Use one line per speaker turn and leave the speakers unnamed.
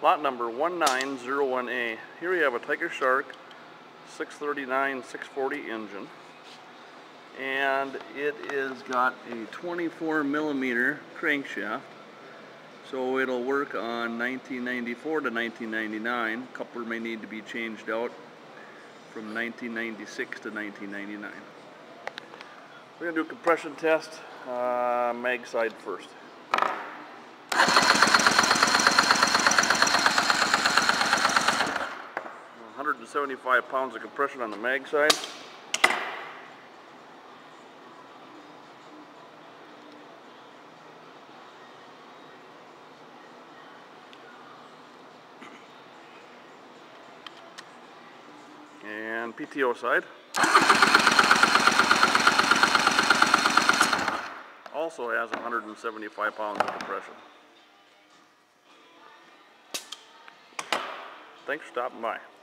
Lot number 1901A. Here we have a Tigershark 639-640 engine, and it is got a 24 millimeter crankshaft, so it'll work on 1994 to 1999. A couple may need to be changed out from 1996 to 1999. We're going to do a compression test, mag side first. 175 pounds of compression on the mag side. And PTO side. Also has 175 pounds of compression. Thanks for stopping by.